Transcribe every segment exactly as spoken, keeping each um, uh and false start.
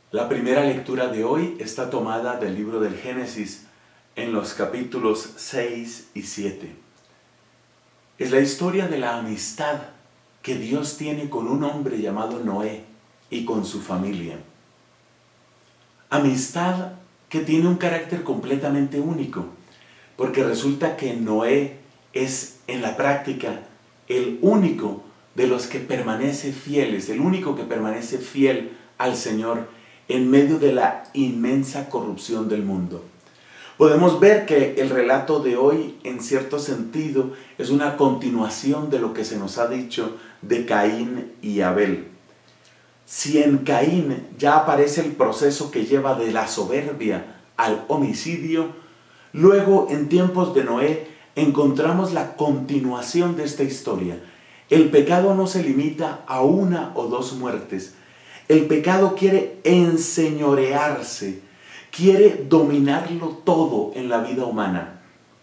La primera lectura de hoy está tomada del libro del Génesis en los capítulos seis y siete. Es la historia de la amistad que Dios tiene con un hombre llamado Noé y con su familia. Amistad que tiene un carácter completamente único, porque resulta que Noé es en la práctica el único de los que permanece fieles, el único que permanece fiel al Señor en medio de la inmensa corrupción del mundo. Podemos ver que el relato de hoy, en cierto sentido, es una continuación de lo que se nos ha dicho de Caín y Abel. Si en Caín ya aparece el proceso que lleva de la soberbia al homicidio, luego en tiempos de Noé encontramos la continuación de esta historia. El pecado no se limita a una o dos muertes. El pecado quiere enseñorearse, quiere dominarlo todo en la vida humana.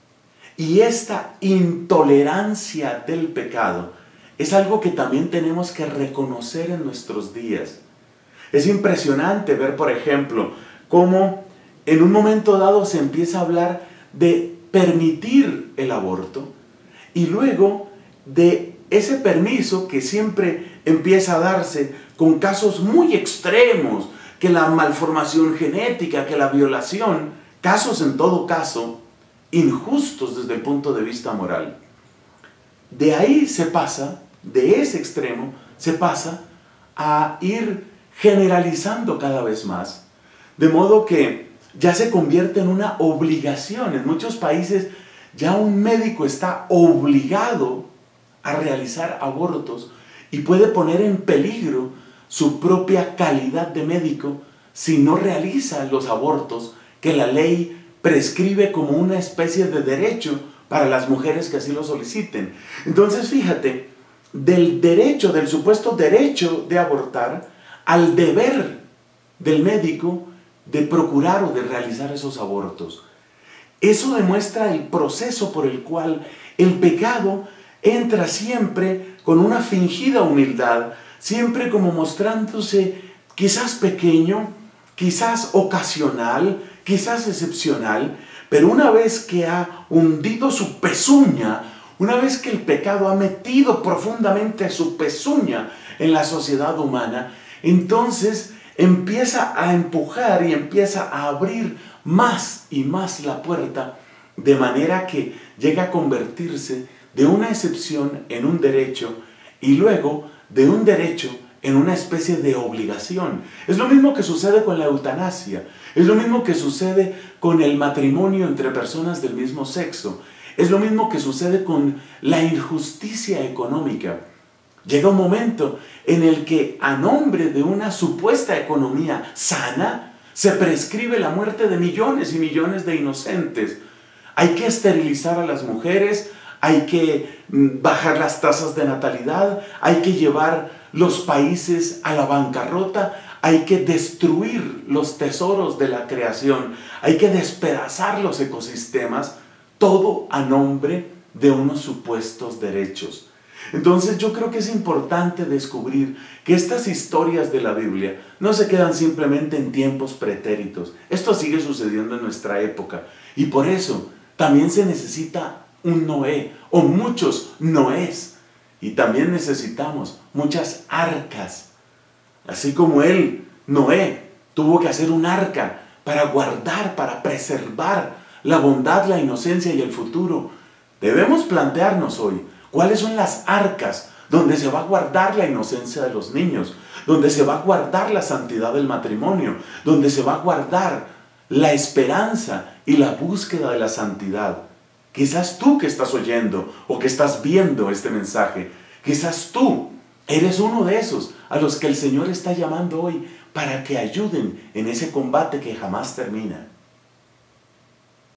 Y esta intolerancia del pecado es algo que también tenemos que reconocer en nuestros días. Es impresionante ver, por ejemplo, cómo en un momento dado se empieza a hablar de permitir el aborto y luego de ese permiso que siempre empieza a darse con casos muy extremos, que la malformación genética, que la violación, casos en todo caso injustos desde el punto de vista moral. De ahí se pasa, de ese extremo, se pasa a ir generalizando cada vez más, de modo que ya se convierte en una obligación. En muchos países ya un médico está obligado a realizar abortos y puede poner en peligro su propia calidad de médico si no realiza los abortos que la ley prescribe como una especie de derecho para las mujeres que así lo soliciten. Entonces, fíjate, del derecho, del supuesto derecho de abortar, al deber del médico de procurar o de realizar esos abortos. Eso demuestra el proceso por el cual el pecado entra siempre con una fingida humildad, siempre como mostrándose quizás pequeño, quizás ocasional, quizás excepcional, pero una vez que ha hundido su pezuña, una vez que el pecado ha metido profundamente su pezuña en la sociedad humana, entonces empieza a empujar y empieza a abrir más y más la puerta, de manera que llega a convertirse de una excepción en un derecho y luego de un derecho en una especie de obligación. Es lo mismo que sucede con la eutanasia, es lo mismo que sucede con el matrimonio entre personas del mismo sexo, es lo mismo que sucede con la injusticia económica. Llega un momento en el que a nombre de una supuesta economía sana se prescribe la muerte de millones y millones de inocentes. Hay que esterilizar a las mujeres, hay que bajar las tasas de natalidad, hay que llevar los países a la bancarrota, hay que destruir los tesoros de la creación, hay que despedazar los ecosistemas, todo a nombre de unos supuestos derechos. Entonces yo creo que es importante descubrir que estas historias de la Biblia no se quedan simplemente en tiempos pretéritos. Esto sigue sucediendo en nuestra época y por eso también se necesita un Noé o muchos Noés y también necesitamos muchas arcas. Así como él, Noé, tuvo que hacer un arca para guardar, para preservar la bondad, la inocencia y el futuro. Debemos plantearnos hoy cuáles son las arcas donde se va a guardar la inocencia de los niños, donde se va a guardar la santidad del matrimonio, donde se va a guardar la esperanza y la búsqueda de la santidad. Quizás tú que estás oyendo o que estás viendo este mensaje, quizás tú eres uno de esos a los que el Señor está llamando hoy para que ayuden en ese combate que jamás termina.